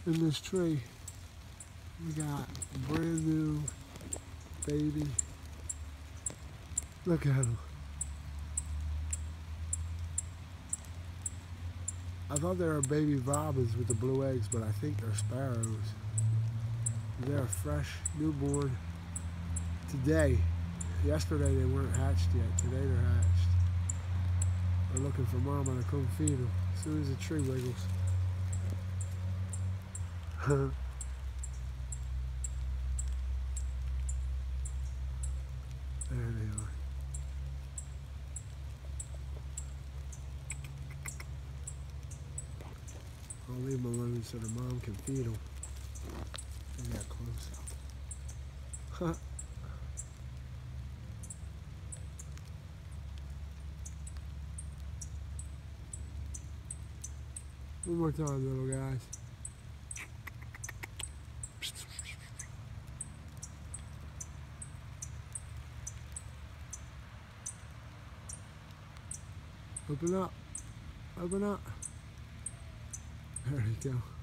in this tree. We got a brand new baby. Look at them. I thought they were baby robins with the blue eggs, but I think they're sparrows. They're fresh, newborn today. Yesterday they weren't hatched yet. Today they're hatched. They're looking for mama to come feed them as soon as the tree wiggles. There they are. I'll leave them alone so the mom can feed them. They got close. One more time, little guys. Open up. Open up. There you go.